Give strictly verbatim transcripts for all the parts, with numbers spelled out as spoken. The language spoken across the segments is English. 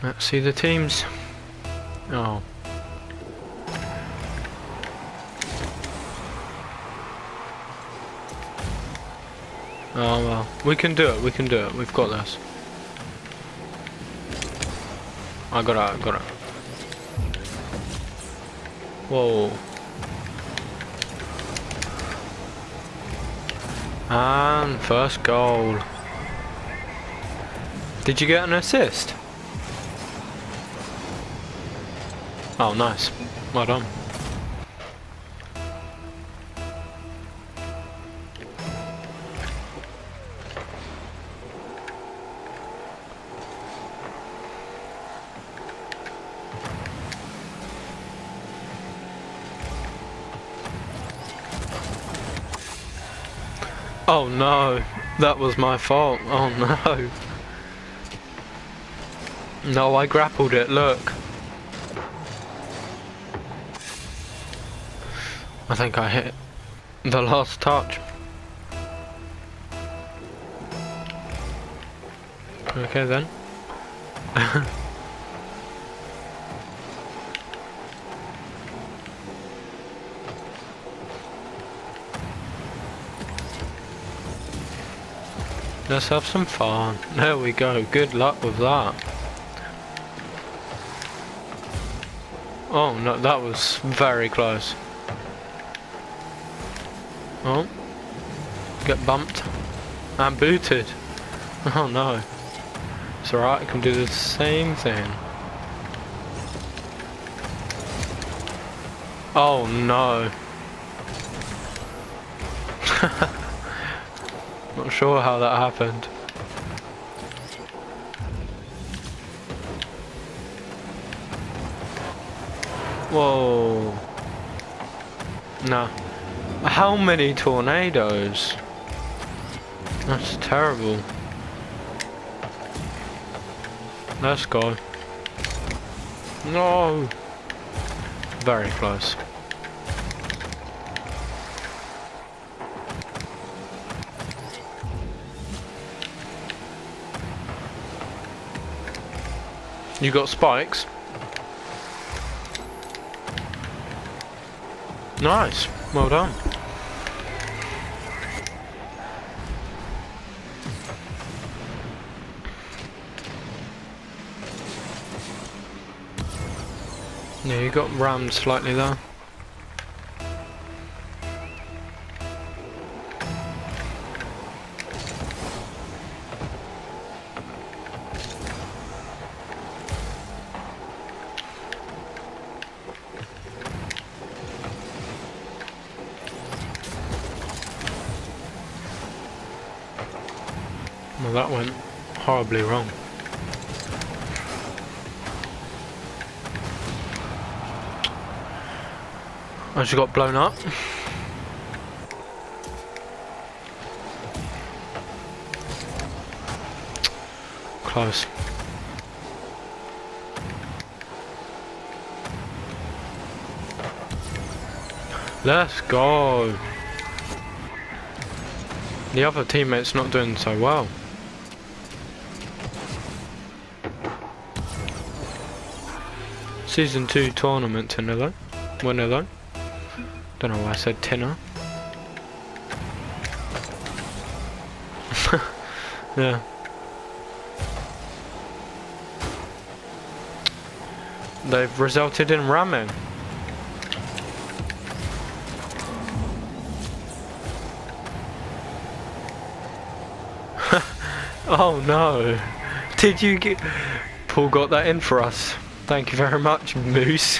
Let's see the teams. Oh. Oh well, we can do it, we can do it, we've got this. I got it, I got it. Whoa. And first goal. Did you get an assist? Oh nice, well done. Oh no, that was my fault. Oh no. No, I grappled it, look. I think I hit the last touch. Okay then. Let's have some fun. There we go. Good luck with that. Oh no, that was very close. Oh. Get bumped. And booted. Oh no. It's alright, I can do the same thing. Oh no. Not sure how that happened. Whoa. No. How many tornadoes? That's terrible. Let's go. No. Very close. You got spikes? Nice, well done. Yeah, you got rammed slightly there. Well, that went horribly wrong. I just got blown up. Close. Let's go. The other teammate's not doing so well. Season two tournament tinner though. Winner though. Don't know why I said tinner. Yeah. They've resulted in ramming. Oh no. Did you get... Paul got that in for us. Thank you very much, Moose.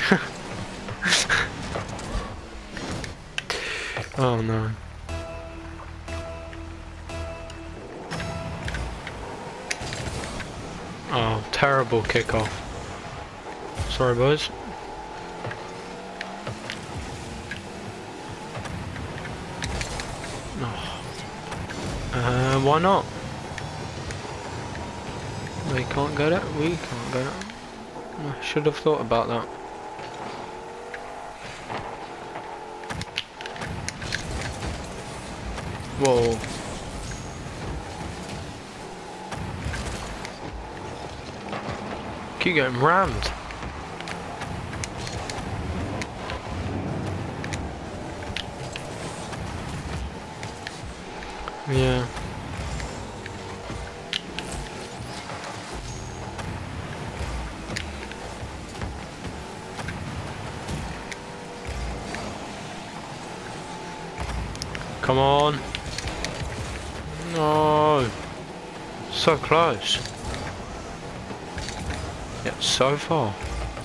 Oh no. Oh, terrible kickoff. Sorry, boys. Oh. Uh, why not? They can't get it, we can't get it. I should have thought about that. Whoa. Keep getting rammed. Yeah. Come on. No. So close. Yeah, so far.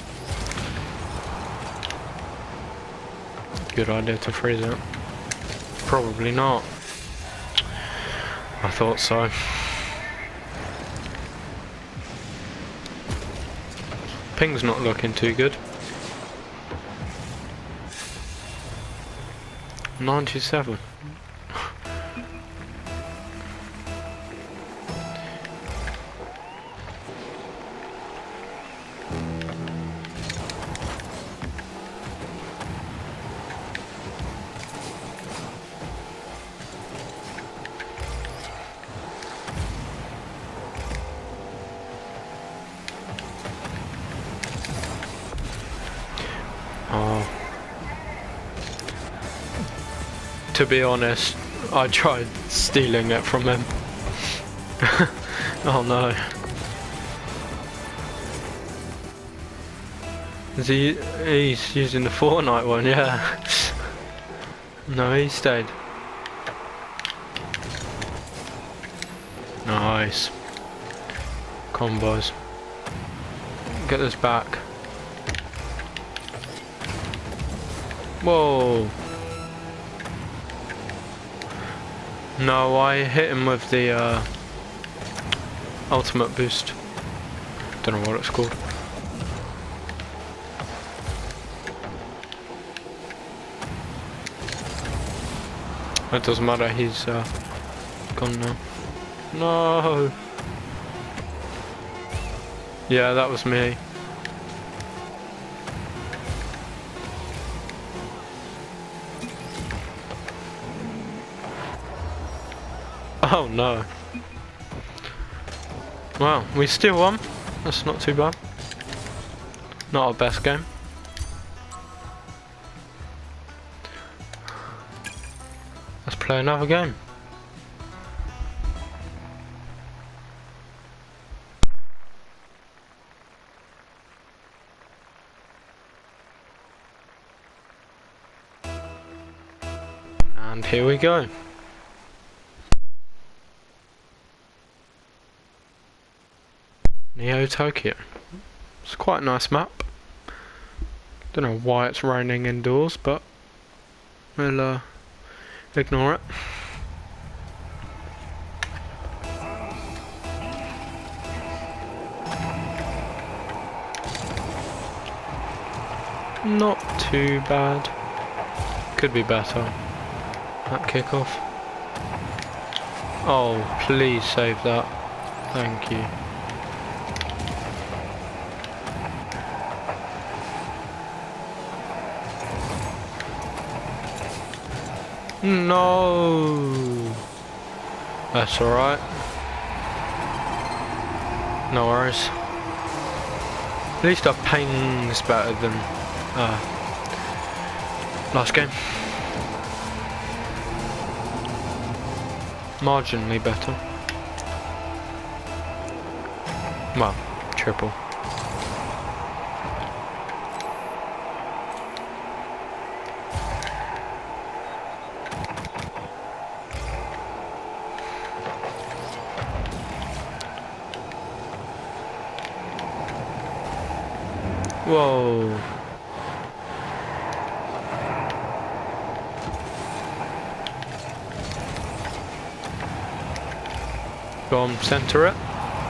Good idea to freeze it. Probably not. I thought so. Ping's not looking too good. ninety-seven. Oh. To be honest, I tried stealing it from him. Oh no. Is he, he's using the Fortnite one, yeah. No, he stayed. Nice. Combos. Get this back. Whoa. No, I hit him with the uh, ultimate boost. Don't know what it's called. It doesn't matter, he's uh, gone now. No! Yeah, that was me. Oh no. Well, we still won. That's not too bad. Not our best game. Let's play another game. And here we go. Neo Tokyo. It's quite a nice map. Don't know why it's raining indoors, but we'll uh, ignore it. Not too bad. Could be better. That kickoff. Oh, please save that. Thank you. No, that's alright. No worries. At least our ping's better than uh, last game. Marginally better. Well, triple. Whoa. Go on, center it.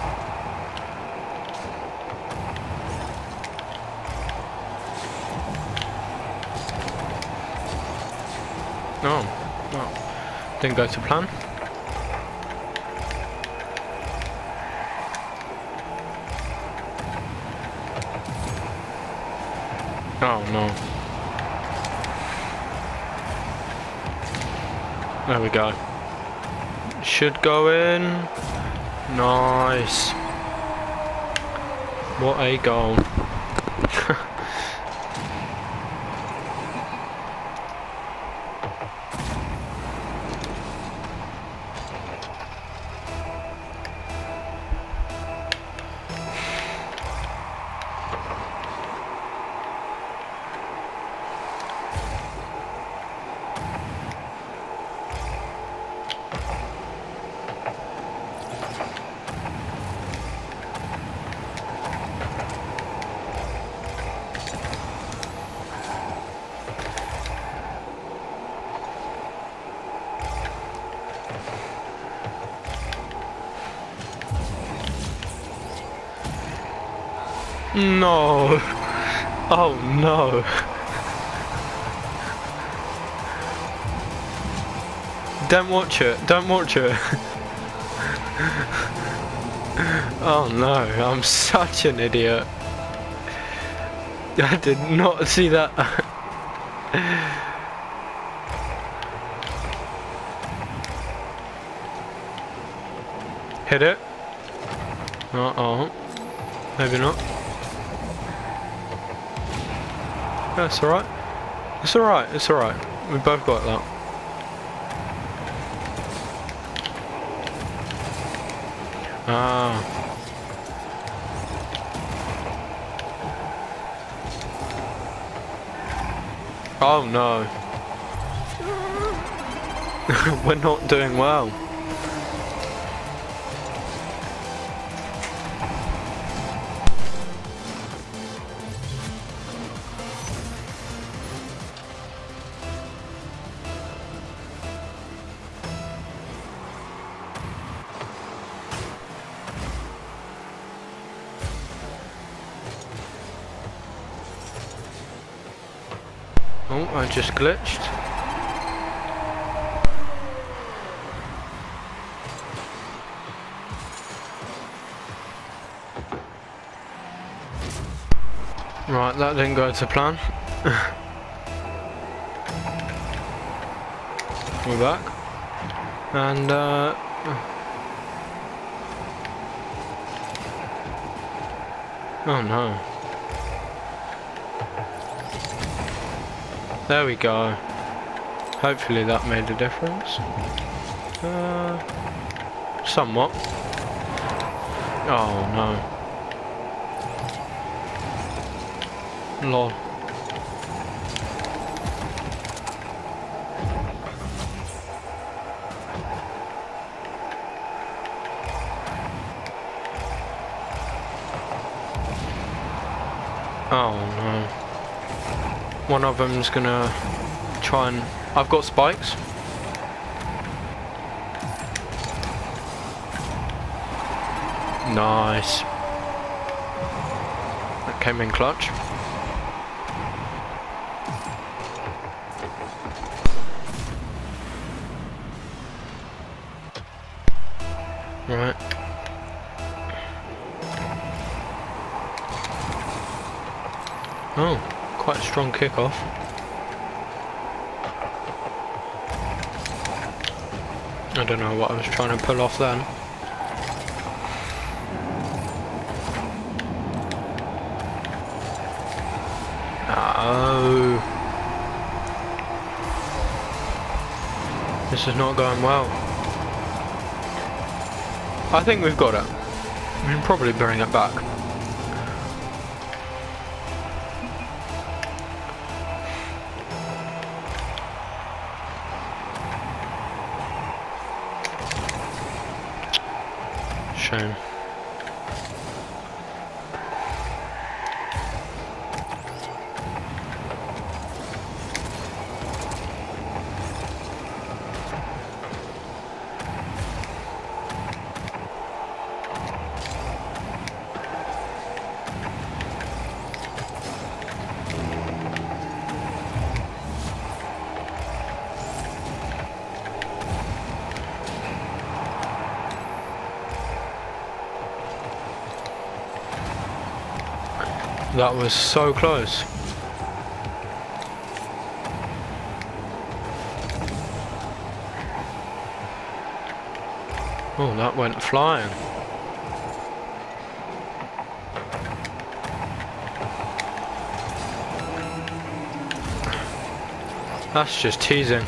Oh, well, didn't go to plan. Oh no. There we go. Should go in. Nice. What a goal. No! Oh no! Don't watch it, don't watch it! Oh no, I'm such an idiot! I did not see that! Hit it? Uh-oh. Maybe not. That's alright. It's alright, it's alright. We both got that. Ah. Oh no. We're not doing well. Oh, I just glitched. Right, that didn't go to plan. We're back. And, uh... oh no. There we go. Hopefully that made a difference. Uh, somewhat. Oh no. Lol. Oh no. One of them's gonna try and... I've got spikes. Nice. That came in clutch. Right. Oh. Quite a strong kickoff. I don't know what I was trying to pull off then. Oh. This is not going well. I think we've got it. We can probably bring it back. Shame. That was so close. Oh, that went flying. That's just teasing.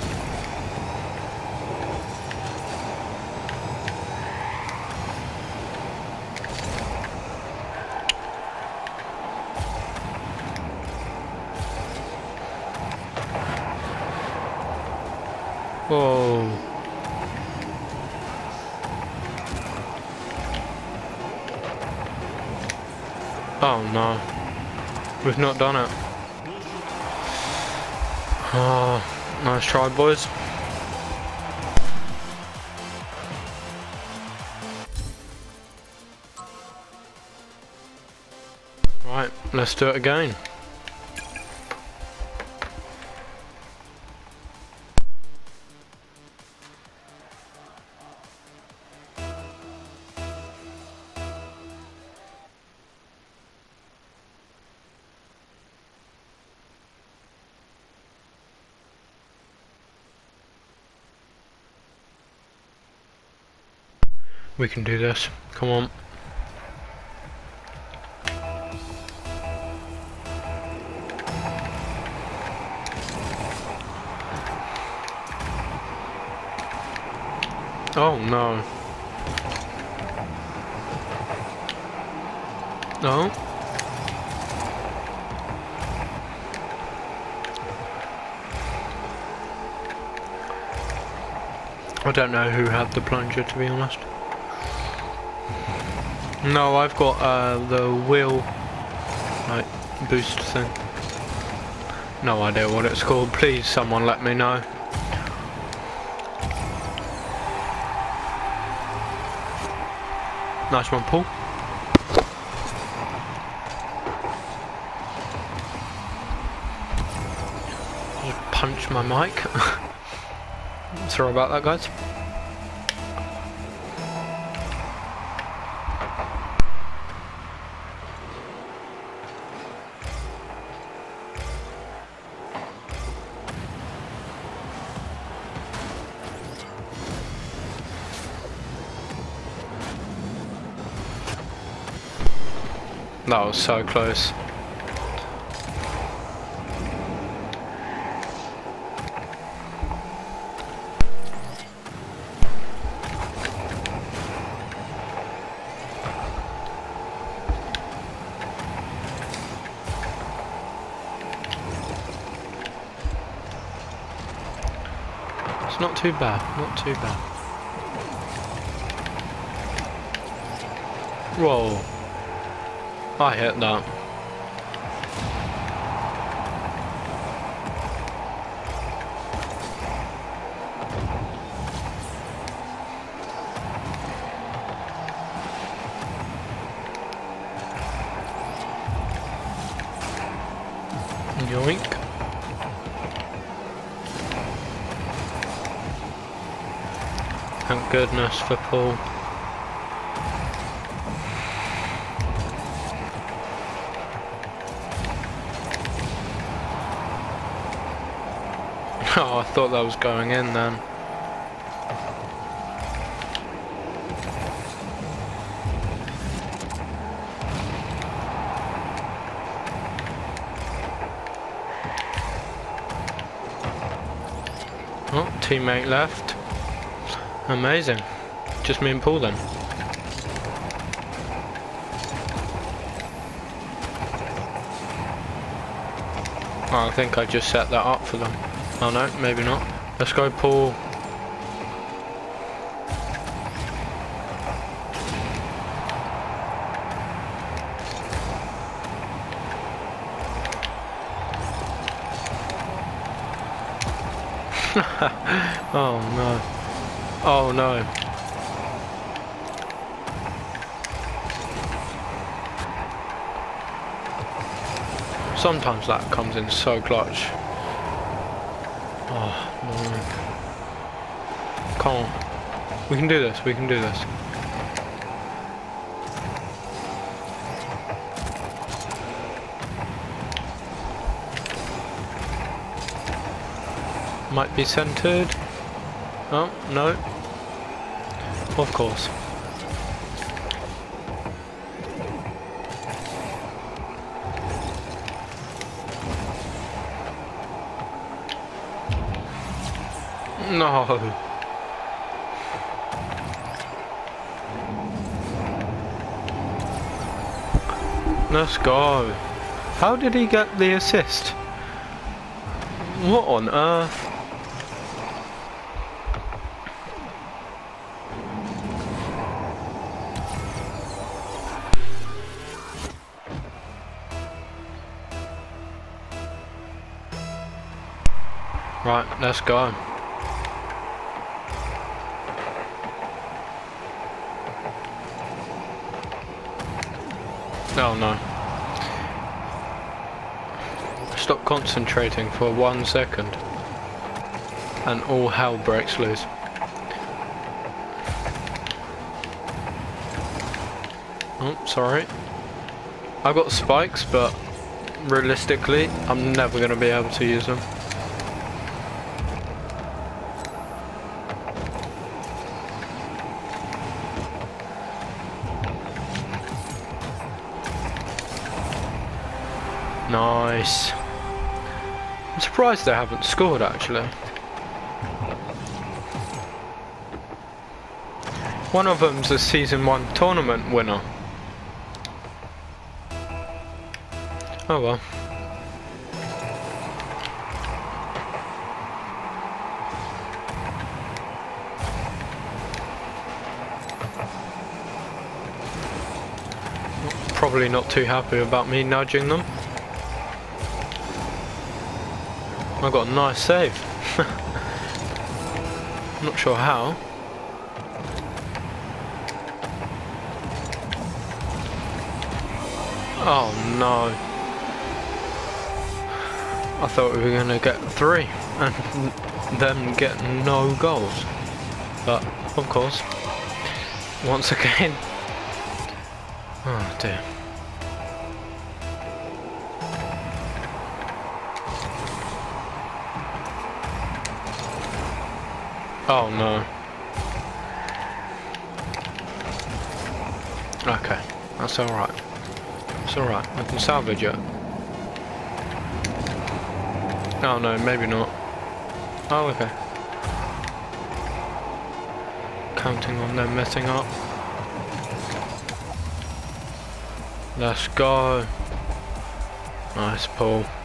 Whoa. Oh no. We've not done it. Oh, nice try, boys. Right, let's do it again. We can do this. Come on. Oh no. No. I don't know who had the plunger, to be honest. No, I've got uh, the wheel, like, boost thing. No idea what it's called. Please, someone let me know. Nice one, Paul. Just punch my mic. Sorry about that, guys. That was so close. It's not too bad, not too bad. Whoa. I hit that. Yoink. Thank goodness for Paul. Oh, I thought that was going in then. Oh, teammate left. Amazing. Just me and Paul then. Oh, I think I just set that up for them. Oh no, maybe not. Let's go, Paul. Oh no. Oh no. Sometimes that comes in so clutch. Oh no. Come on. We can do this, we can do this. Might be centered. Oh, no. Of course. No. Let's go. How did he get the assist? What on earth? Right, let's go. Oh no. Stop concentrating for one second and all hell breaks loose. Oh, sorry. I got spikes, but realistically, I'm never going to be able to use them. Nice. I'm surprised they haven't scored actually. One of them's a season one tournament winner. Oh well. Probably not too happy about me nudging them. I got a nice save. Not sure how. Oh no. I thought we were going to get three and then get no goals. But, of course, once again. Oh dear. Oh no. Okay, that's alright. It's alright, I can salvage it. Oh no, maybe not. Oh, okay. Counting on them messing up. Let's go. Nice pull.